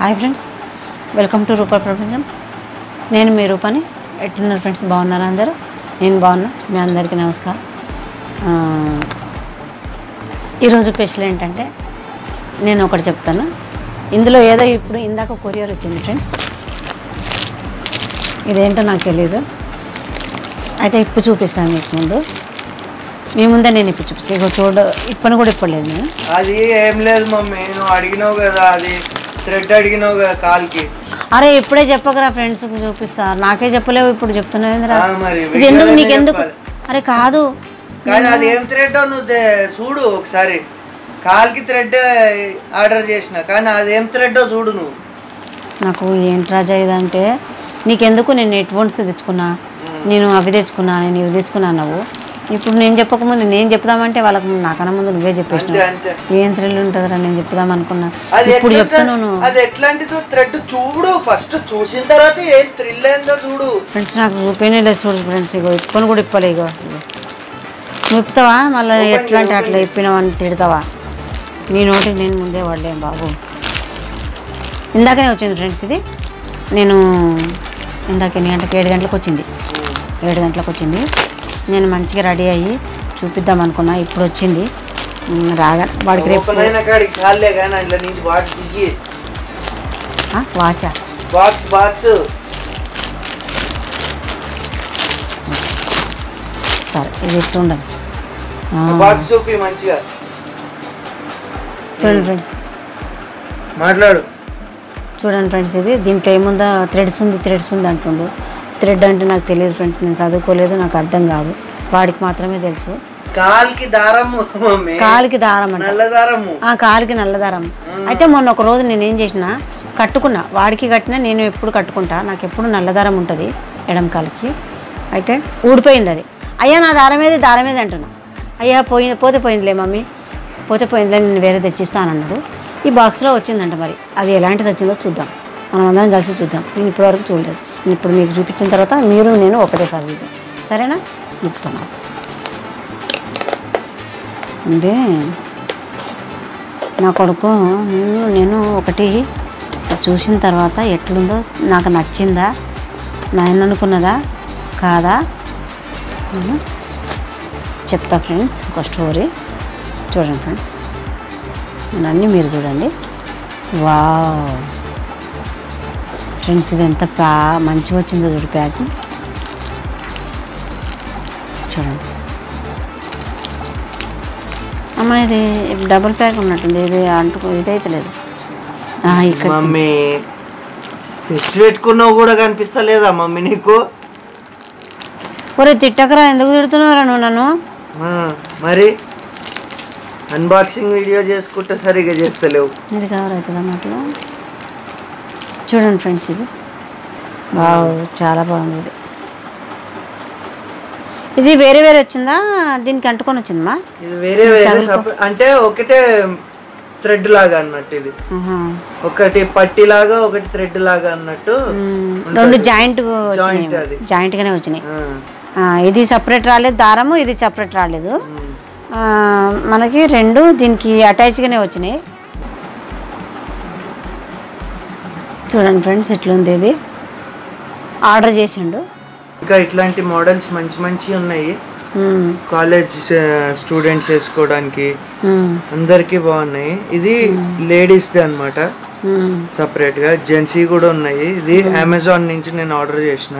Hi friends, welcome to Roopa ప్రపంచం. నేను మీ రూపాని. ఎట్టున్నారు friends? బాగున్నారా అందరూ? నేను బాగున్నా. మీ అందరికీ నమస్కారం. ఈరోజు స్పెషల్ ఏంటంటే నేను ఒకటి చెప్తాను. ఇందులో ఏదో ఇప్పుడు ఇందాక కొరియర్ వచ్చింది ఫ్రెండ్స్. ఇదేంటో నాకు తెలీదు. అయితే ఇప్పుడు చూపిస్తాను మీకు ముందు. మీ ముందే నేను ఇప్పుడు చూపిస్తాను. ఇక ఇప్పని కూడా ఇప్పలేదు నేను. అది ఏం లేదు మమ్మీ, నువ్వు అడిగినావు కదా, అది థ్రెడ్ అడిగినావు కదా కాల్కి. అరే ఇప్పుడే చెప్పకరా ఫ్రెండ్స్ చూపిస్తా. నాకే చెప్పలేవు, ఇప్పుడు చెప్తున్నావు ఏంద్రా? ఇది ఎందుకు నీకెందుకు? అరే కాదు, కానీ అది ఏం థ్రెడ్ నువ్వు చూడు ఒకసారి. కాల్కి థ్రెడ్ ఆర్డర్ చేసిన, కానీ అది ఏం థ్రెడ్ చూడు నువ్వు. నాకు ఏంటి రాజా ఇదంటే నీకెందుకు? నేను హెడ్ ఫోన్స్ తెచ్చుకున్నా, నేను అవి తెచ్చుకున్నా, నేను ఇవి తెచ్చుకున్నా. నువ్వు ఇప్పుడు నేను చెప్పకముందు నేను చెప్దామంటే వాళ్ళకు నాకన్నా ముందు నువ్వే చెప్పేసిన. ఏం థ్రిల్ ఉంటుందిరా నేను చెప్దాం అనుకున్నా. ఇప్పుడు చెప్తున్నాను. అది ఎట్లాంటిదో థ్రెడ్ చూడు, ఫస్ట్ చూసిన తర్వాత ఏం థ్రిల్ ఏందో చూడు ఫ్రెండ్స్. నాకు చూపేనే లేదు చూడు ఫ్రెండ్స్. ఇగో ఇప్పుకొని కూడా ఇప్పలే. ఇగో నువ్వు ఇప్పుతావా మళ్ళీ? ఎట్లా అంటే అట్లా ఇప్పినావని తిడతావా? నీ నోటికి నేను ముందే వాడలేం బాబు. ఇందాకనే వచ్చింది ఫ్రెండ్స్ ఇది. నేను ఇందాక ఎన్ని గంటలకు? 7 గంటలకు వచ్చింది. 7 గంటలకు వచ్చింది. నేను మంచిగా రెడీ అయ్యి చూపిద్దాం అనుకున్నా. ఇప్పుడు వచ్చింది. రాగా వాడికి రేపు వాచా బాక్స్ సరే ఇది ఇట్లా ఉండాలి. బాక్స్ చూపి మంచిగా. చూడండి ఫ్రెండ్స్, మాట్లాడు. చూడండి ఫ్రెండ్స్, ఇది దీంట్లో ఏముందా? థ్రెడ్స్ ఉంది అంటుండు. థ్రెడ్ అంటే నాకు తెలియదు ఫ్రెండ్స్, నేను చదువుకోలేదు, నాకు అర్థం కాదు. వాడికి మాత్రమే తెలుసు. కాలికి దారం అంటే కాలికి నల్ల దారం. అయితే మొన్న ఒక రోజు నేను ఏం చేసిన, కట్టుకున్నా. వాడికి కట్టినా, నేను ఎప్పుడు కట్టుకుంటా. నాకు ఎప్పుడు నల్లదారం ఉంటుంది ఎడం కాలికి. అయితే ఊడిపోయింది అది. అయ్యా నా దారం ఏది అంటున్నా. అయ్యా పోతే పోయిందిలే మమ్మీ, పోతే పోయిందిలే, నేను వేరే తెచ్చిస్తానన్నాడు. ఈ బాక్స్లో వచ్చిందంట. మరి అది ఎలాంటిది వచ్చిందో చూద్దాం, మనం అందరం కలిసి చూద్దాం. నేను ఇప్పటివరకు చూడలేదు. నేను ఇప్పుడు మీకు చూపించిన తర్వాత మీరు నేను ఒకటేసారి చూద్దాం, సరేనా? చెప్తున్నాను. అంటే నా కొడుకు నేను ఒకటి చూసిన తర్వాత ఎట్లుందో, నాకు నచ్చిందా, నేను అనుకున్నదా కాదా నేను చెప్తా ఫ్రెండ్స్. ఒక స్టోరీ చూడండి ఫ్రెండ్స్, అన్నీ మీరు చూడండి. వావ్ ఫ్రెండ్స్, ఇది ఎంత మంచిగా వచ్చిందో చూడు ప్యాక్. చూడండి అమ్మ, ఇది డబుల్ ప్యాక్ ఉన్నట్టుంది. ఇది ఇదైతే లేదు. ఇక్కడ మమ్మీ స్పెట్స్ పెట్టుకున్నావు కూడా కనిపిస్తలేదా మమ్మీ నీకు? ఒరే తిట్టకరా, ఎందుకు తిడుతున్నావురా నువ్వు నన్ను? మరి అన్బాక్సింగ్ వీడియో చేసుకుంటే సరిగ్గా చేస్తలేవు. ఇది కవర్ అవుతుంది అన్నట్లు. చూడండి ఫ్రెండ్స్, ఇది చాలా బాగుంది. ఇది వేరే వచ్చిందా? దీనికి అంటుకొని వచ్చిందమ్మా? ఇది వేరే అంటే ఒకటే థ్రెడ్ లాగా అన్నట్టు. ఇది ఒకటి పట్టి లాగా, ఒకటి థ్రెడ్ లాగా అన్నట్టు. రెండు జాయింట్ గానే వచ్చినాయి. ఇది సపరేట్ రాలేదు దారము, ఇది సపరేట్ రాలేదు. మనకి రెండు దీనికి అటాచ్గానే వచ్చినాయి. చూడండి ఫ్రెండ్స్, ఇట్లుంది. ఇది ఆర్డర్ చేసిండు. ఇంకా ఇట్లాంటి మోడల్స్ మంచి ఉన్నాయి. కాలేజ్ స్టూడెంట్స్ వేసుకోవడానికి అందరికి బాగున్నాయి. ఇది లేడీస్ది అనమాట, సపరేట్ గా. జెంట్స్ కూడా ఉన్నాయి. ఇది అమెజాన్ నుంచి నేను ఆర్డర్ చేసిన.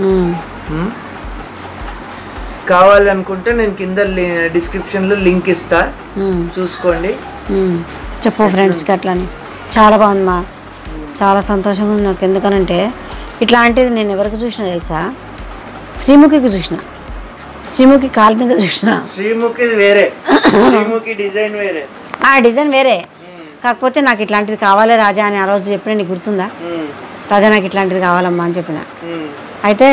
కావాలనుకుంటే నేను కింద డిస్క్రిప్షన్ లో లింక్ ఇస్తా, చూసుకోండి. చెప్పు ఫ్రెండ్స్, అట్లానే చాలా బాగుందమ్మా. చాలా సంతోషంగా ఉంది నాకు. ఎందుకనంటే ఇట్లాంటిది నేను ఎవరికి చూసినా తెలుసా? శ్రీముఖికి చూసిన. శ్రీముఖి కాలు మీద చూసిన. శ్రీముఖి వేరే, శ్రీముఖి డిజైన్ వేరే. డిజైన్ వేరే. కాకపోతే నాకు ఇట్లాంటిది కావాలి రాజా అని ఆ రోజు చెప్పిన, నీకు గుర్తుందా? రాజా నాకు ఇట్లాంటిది కావాలమ్మా అని చెప్పిన. అయితే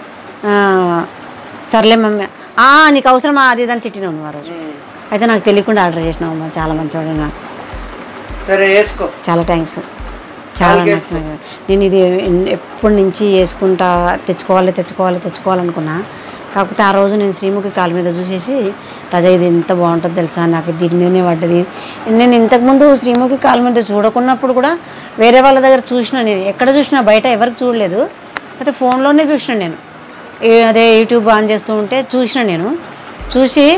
సర్లే మమ్మీ, నీకు అవసరమా అది ఇదని తిట్టినావు నువ్వు ఆ రోజు. అయితే నాకు తెలియకుండా ఆర్డర్ చేసినావు అమ్మా. చాలా మంచివాడు నాకు. సరే వేసుకో. చాలా థ్యాంక్స్. చాలా నచ్చింది. నేను ఇది ఎప్పటి నుంచి వేసుకుంటా తెచ్చుకోవాలనుకున్నా. కాకపోతే ఆ రోజు నేను శ్రీముఖి కాలు మీద చూసేసి రజా ఇది ఎంత బాగుంటుందో తెలుసా, నాకు దీని మీదనే పడ్డది. నేను ఇంతకుముందు శ్రీముఖి కాలు మీద చూడకున్నప్పుడు కూడా వేరే వాళ్ళ దగ్గర చూసిన, నేను ఎక్కడ చూసినా బయట ఎవరికి చూడలేదు, అయితే ఫోన్లోనే చూసిన నేను. అదే యూట్యూబ్ ఆన్ చేస్తూ ఉంటే చూసిన, నేను చూసి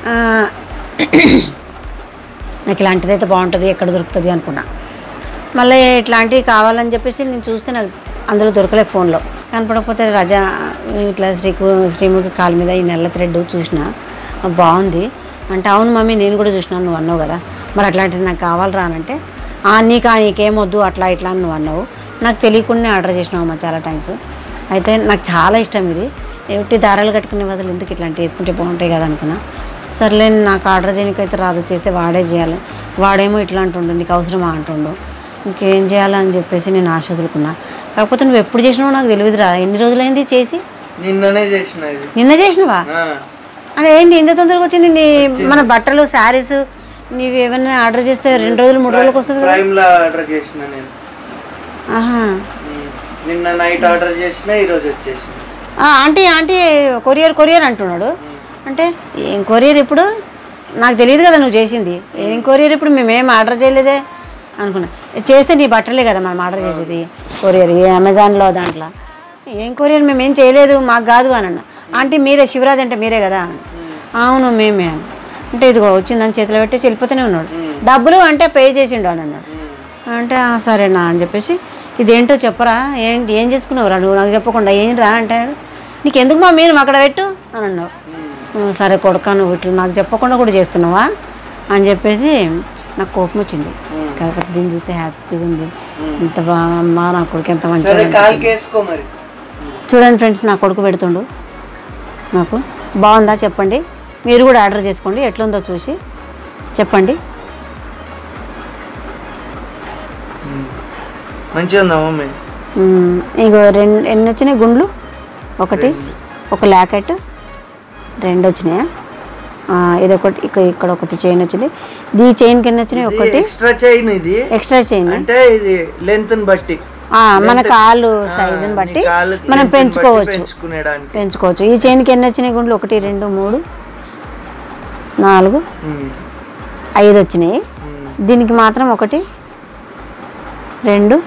నాకు ఇలాంటిదైతే బాగుంటుంది, ఎక్కడ దొరుకుతుంది అనుకున్నా. మళ్ళీ ఇట్లాంటివి కావాలని చెప్పేసి నేను చూస్తే నాకు అందులో దొరకలేదు, ఫోన్లో కనపడకపోతే రజా ఇట్లా శ్రీముఖి కాలు మీద ఈ నల్ల థ్రెడ్ చూసిన, బాగుంది అంటే, అవును మమ్మీ నేను కూడా చూసినాను, నువ్వు అన్నావు కదా, మరి అట్లాంటిది నాకు కావాలరా అని అంటే, నీకేమొద్దు అట్లా ఇట్లా అని నువ్వు అన్నావు, నాకు తెలియకుండా ఆర్డర్ చేసినావు అమ్మా, చాలా థ్యాంక్స్. అయితే నాకు చాలా ఇష్టం ఇది, ఏమిటి దారాలు కట్టుకునే బదులు ఎందుకు ఇట్లాంటివి వేసుకుంటే బాగుంటాయి కదా అనుకున్నా. సర్లే నాకు ఆర్డర్ చేయడానికైతే రాదు, చేస్తే వాడే చేయాలి, వాడేమో ఇట్లా అంటుండు, నీకు అవసరమా అంటుండు, ఇంకేం చేయాలని చెప్పేసి నేను ఆశ వదులుకున్నా. కాకపోతే నువ్వు ఎప్పుడు చేసినావో నాకు తెలియదురా, ఎన్ని రోజులైంది చేసి? నిన్ననే చేసిన. నిన్న చేసినవా? అంటే ఏంటి ఇంత తొందరగా వచ్చింది? మన బట్టలు శారీస్ నీవు ఏమైనా ఆర్డర్ చేస్తే 2 రోజులు 3 రోజులకు వస్తుంది కదా. ఆర్డర్ చేసిన నేను. నిన్న నైట్ ఆర్డర్ చేసిన, ఈరోజు వచ్చేసిన. ఆంటీ కొరియర్ అంటున్నాడు. అంటే ఏం కొరియర్ ఇప్పుడు? నాకు తెలియదు కదా నువ్వు చేసింది, ఏం కొరియర్ ఇప్పుడు? మేమేం ఆర్డర్ చేయలేదే అనుకున్నా. చేస్తే నీ బట్టలే కదా మనం ఆర్డర్ చేసేది, కొరియర్ అమెజాన్లో దాంట్లో. ఏం కొరియర్? మేమేం చేయలేదు, మాకు కాదు అని అన్న. ఆంటీ మీరే, శివరాజ్ అంటే మీరే కదా? అవును మేమే అని అంటే, ఇదిగో వచ్చిందని చేతిలో పెట్టి వెళ్ళిపోతూనే ఉన్నాడు. డబ్బులు అంటే పే చేసిండు అని అన్నాడు. అంటే సరేనా అని చెప్పేసి, ఇదేంటో చెప్పరా, ఏం చేసుకున్నావురా నువ్వు నాకు చెప్పకుండా, ఏం రా అంటే, నీకు ఎందుకు మా మీరు అక్కడ పెట్టు అని అన్నావు. సరే కొడుకా, నువ్వు ఇట్లా నాకు చెప్పకుండా కూడా చేస్తున్నావా అని చెప్పేసి నాకు కోపం వచ్చింది. కాకపోతే దీన్ని చూస్తే హ్యాపీగా ఉంది, ఇంత బాగా నా కొడుకు ఎంత మంచిగా. చూడండి ఫ్రెండ్స్, నా కొడుకు పెడుతుండు నాకు. బాగుందా చెప్పండి, మీరు కూడా ఆర్డర్ చేసుకోండి, ఎట్లుందో చూసి చెప్పండి. మంచిగా ఉందా మమ్మీ? ఇంకో ఎన్ని వచ్చినాయి గుండ్లు? ఒకటి, ఒక లాకెట్, 2 వచ్చినాయా? ఇదొకటి, ఇక్కడ ఒకటి చైన్ వచ్చింది. ఈ చైన్ కింద వచ్చినాయి ఒకటి ఎక్స్ట్రా చైన్. ఇది ఎక్స్ట్రా చైన్ అంటే ఇది లెంత్ ని బట్టి, మన కాలు సైజుని బట్టి మనం పెంచుకోవచ్చు. ఈ చైన్కి ఎన్ని వచ్చినాయి గుండ్లు? 1 2 3 4 5 వచ్చినాయి. దీనికి మాత్రం 1 2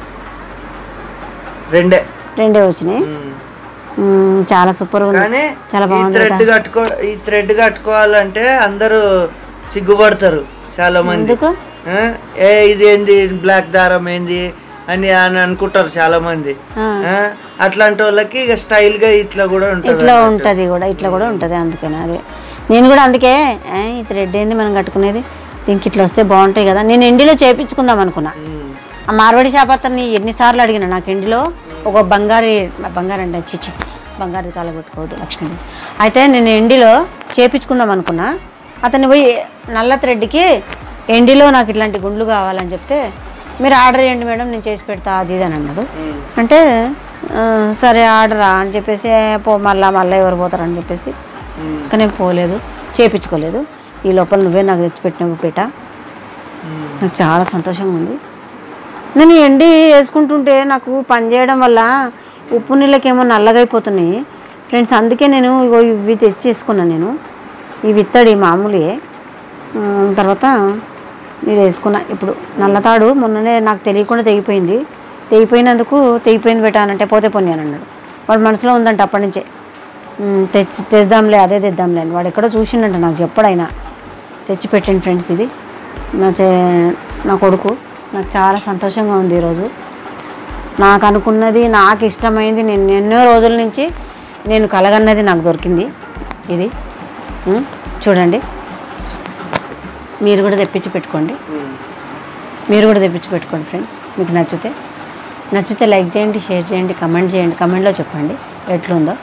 2 వచ్చినాయి. చాలా సూపర్ ఉంది, చాలా బాగుంది. ఈ థ్రెడ్ కట్టుకోవాలంటే అందరూ సిగ్గుపడతారు చాలా మంది. ఇది ఏంది బ్లాక్ దారం ఏంది అని అనుకుంటారు చాలా మంది. అట్లాంటి వాళ్ళకి ఇక స్టైల్ గా ఇట్లా కూడా ఉంటుంది, ఇట్లా కూడా ఉంటది. అందుకని అదే నేను కూడా అందుకే ఈ థ్రెడ్ ఏంది మనం కట్టుకునేది, దీనికి ఇట్లా వస్తే బాగుంటాయి కదా. నేను ఎండిలో చేయించుకుందాం అనుకున్నా. ఆ మార్వాడి షాప్ అతన్ని ఎన్నిసార్లు అడిగిన, నాకు ఎండిలో ఒక బంగారు అంటే చిచ్చి బంగారు తాళ పెట్టుకోవద్దు లక్ష్మి. అయితే నేను ఎండిలో చేయించుకుందాం అనుకున్నా. అతన్ని పోయి నల్ల థ్రెడ్కి ఎండిలో నాకు ఇట్లాంటి గుండ్లు కావాలని చెప్తే, మీరు ఆర్డర్ చేయండి మేడం నేను చేసి పెడతా అది ఇది అని అన్నాడు. అంటే సరే ఆర్డరా అని చెప్పేసి మళ్ళీ ఎవరు పోతారని చెప్పేసి కానీ పోలేదు, చేయించుకోలేదు. ఈ లోపల నువ్వే నాకు తెచ్చిపెట్టినవు పేట, నాకు చాలా సంతోషంగా ఉంది. నేను ఎండి వేసుకుంటుంటే నాకు పని చేయడం వల్ల ఉప్పు నీళ్ళకేమో నల్లగైపోతున్నాయి ఫ్రెండ్స్. అందుకే నేను ఇవి తెచ్చేసుకున్నాను. నేను ఇవి ఇత్తడి మామూలే. తర్వాత ఇది వేసుకున్నా. ఇప్పుడు నల్లతాడు మొన్ననే నాకు తెలియకుండా తెగిపోయినందుకు తెగిపోయింది పెట్టానంటే పోతే పొని అని అన్నాడు. వాడు మనసులో ఉందంట అప్పటి నుంచే, తెద్దాంలే అదే తెద్దాంలే అని. వాడు ఎక్కడో చూసిండంట, నాకు చెప్పడైనా తెచ్చిపెట్టండి ఫ్రెండ్స్. ఇది నా కొడుకు, నాకు చాలా సంతోషంగా ఉంది ఈరోజు. నాకు అనుకున్నది, నాకు ఇష్టమైంది, నేను ఎన్నో రోజుల నుంచి నేను కలగన్నది నాకు దొరికింది. ఇది చూడండి, మీరు కూడా తెప్పించి పెట్టుకోండి ఫ్రెండ్స్. మీకు నచ్చితే లైక్ చేయండి, షేర్ చేయండి, కమెంట్ చేయండి. కమెంట్లో చెప్పండి ఎట్లుందో.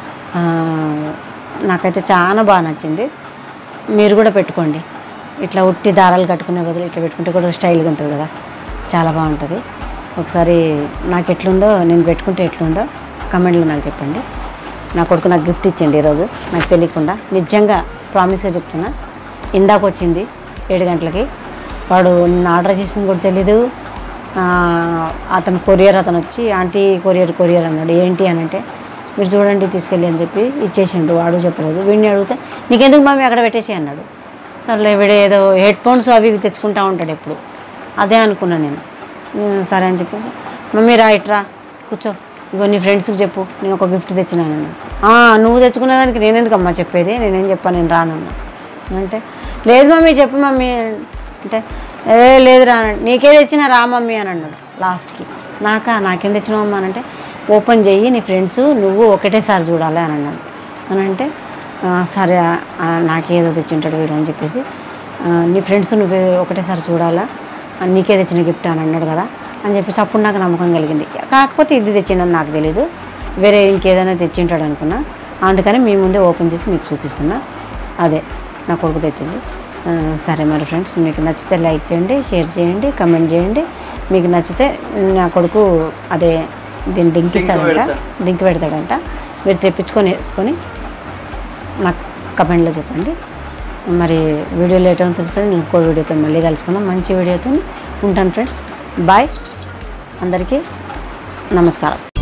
నాకైతే చాలా బాగా నచ్చింది. మీరు కూడా పెట్టుకోండి. ఇట్లా ఉట్టి దారాలు కట్టుకునే బదులు ఇట్లా పెట్టుకుంటే కూడా స్టైల్గా ఉంటుంది కదా, చాలా బాగుంటుంది. ఒకసారి నాకు ఎట్లుందో, నేను పెట్టుకుంటే ఎట్లుందో కమెంట్లో నాకు చెప్పండి. నా కొడుకు నాకు గిఫ్ట్ ఇచ్చిండి ఈరోజు, నాకు తెలియకుండా. నిజంగా ప్రామిస్గా చెప్తున్నా. ఇందాక వచ్చింది 7 గంటలకి. వాడు నిన్న ఆర్డర్ చేసింది కూడా తెలీదు. అతను కొరియర్ అతను వచ్చి ఆంటీ కొరియర్ అన్నాడు. ఏంటి అని అంటే మీరు చూడండి తీసుకెళ్ళి అని చెప్పి ఇచ్చేసిండు. వాడు చెప్పలేదు. వీడిని అడిగితే నీకెందుకు మమ్మీ అక్కడ పెట్టేసి అన్నాడు. సర్లే వీడే ఏదో హెడ్ ఫోన్స్ అవి ఇవి తెచ్చుకుంటూ ఉంటాడు ఎప్పుడు. అదే అనుకున్నాను నేను. సరే అని చెప్పేసి మమ్మీ రా ఇట్రా కూర్చో, ఇగో నీ ఫ్రెండ్స్కి చెప్పు నేను ఒక గిఫ్ట్ తెచ్చినాను. నువ్వు తెచ్చుకునే దానికి నేనెందుకమ్మా చెప్పేది, నేనేం చెప్పాను, నేను రానన్నా అంటే లేదు మమ్మీ చెప్పు మమ్మీ అంటే లేదు రా నీకే తెచ్చినా రా మమ్మీ అని అన్నాడు లాస్ట్కి. నాకేం తెచ్చినావమ్మా అని అంటే ఓపెన్ చెయ్యి నీ ఫ్రెండ్స్ నువ్వు ఒకటేసారి చూడాలి అని అన్నాడు. అని అంటే సరే నాకేదో తెచ్చింటాడు వీడు అని చెప్పేసి నీ ఫ్రెండ్స్ నువ్వు ఒకటేసారి చూడాలా, నీకే తెచ్చిన గిఫ్ట్ అని అన్నాడు కదా అని చెప్పేసి అప్పుడు నాకు నమ్మకం కలిగింది. కాకపోతే ఇది తెచ్చిండని నాకు తెలీదు, వేరే ఇంకేదైనా తెచ్చింటాడు అనుకున్నా. అందుకని మీ ముందే ఓపెన్ చేసి మీకు చూపిస్తున్నా. అదే నా కొడుకు తెచ్చింది. సరే మరి ఫ్రెండ్స్, మీకు నచ్చితే లైక్ చేయండి, షేర్ చేయండి, కమెంట్ చేయండి. మీకు నచ్చితే నా కొడుకు అదే దీన్ని లింక్ పెడతాడంట. మీరు తెప్పించుకొని వేసుకొని నాకు కమెంట్లో చెప్పండి. మరి వీడియో లేట్ అవుతుంది ఫ్రెండ్స్, ఇంకో వీడియోతో మళ్ళీ కలుసుకుందాం. మంచి వీడియోతో ఉంటాను ఫ్రెండ్స్. బాయ్, అందరికీ నమస్కారం.